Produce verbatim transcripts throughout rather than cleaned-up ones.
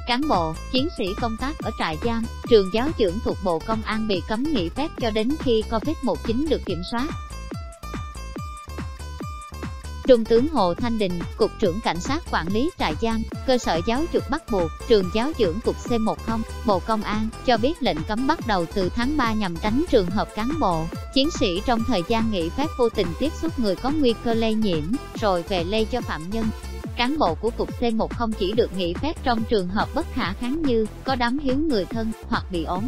Cán bộ, chiến sĩ công tác ở trại giam, trường giáo dưỡng thuộc Bộ Công an bị cấm nghỉ phép cho đến khi Covid mười chín được kiểm soát. Trung tướng Hồ Thanh Đình, Cục trưởng Cảnh sát Quản lý trại giam, cơ sở giáo dục bắt buộc, trường giáo dưỡng cục C mười, Bộ Công an, cho biết lệnh cấm bắt đầu từ tháng ba nhằm tránh trường hợp cán bộ, chiến sĩ trong thời gian nghỉ phép vô tình tiếp xúc người có nguy cơ lây nhiễm, rồi về lây cho phạm nhân. Cán bộ của cục C mười chỉ được nghỉ phép trong trường hợp bất khả kháng như có đám hiếu người thân hoặc bị ốm.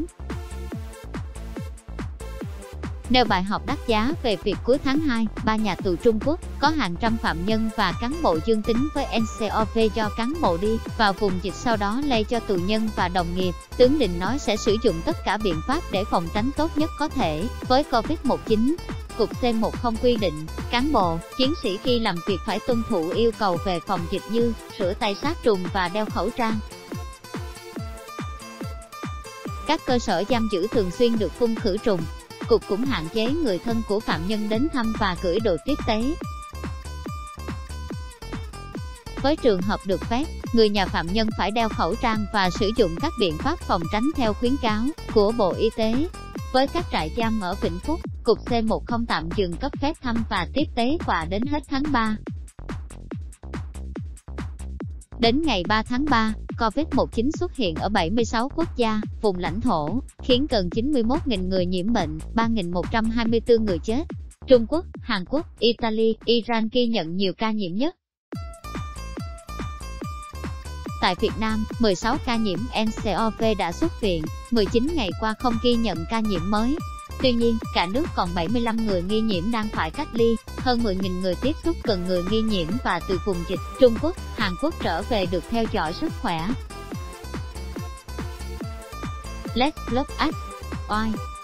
Nêu bài học đắt giá về việc cuối tháng hai, ba nhà tù Trung Quốc có hàng trăm phạm nhân và cán bộ dương tính với en xê o vê do cán bộ đi vào vùng dịch sau đó lây cho tù nhân và đồng nghiệp. Tướng Đình nói sẽ sử dụng tất cả biện pháp để phòng tránh tốt nhất có thể với Covid mười chín. Cục C mười quy định, cán bộ, chiến sĩ khi làm việc phải tuân thủ yêu cầu về phòng dịch như rửa tay sát trùng và đeo khẩu trang. Các cơ sở giam giữ thường xuyên được phun khử trùng. Cục cũng hạn chế người thân của phạm nhân đến thăm và gửi đồ tiếp tế. Với trường hợp được phép, người nhà phạm nhân phải đeo khẩu trang và sử dụng các biện pháp phòng tránh theo khuyến cáo của Bộ Y tế. Với các trại giam ở Vĩnh Phúc, Cục C mười không tạm dừng cấp phép thăm và tiếp tế quà đến hết tháng ba. Đến ngày ba tháng ba, Covid mười chín xuất hiện ở bảy mươi sáu quốc gia, vùng lãnh thổ, khiến gần chín mươi mốt nghìn người nhiễm bệnh, ba nghìn một trăm hai mươi tư người chết. Trung Quốc, Hàn Quốc, Italy, Iran ghi nhận nhiều ca nhiễm nhất. Tại Việt Nam, mười sáu ca nhiễm en xê o vê đã xuất viện, mười chín ngày qua không ghi nhận ca nhiễm mới. Tuy nhiên, cả nước còn bảy mươi lăm người nghi nhiễm đang phải cách ly, hơn mười nghìn người tiếp xúc gần người nghi nhiễm và từ vùng dịch. Trung Quốc, Hàn Quốc trở về được theo dõi sức khỏe. Let's Love Us. Oai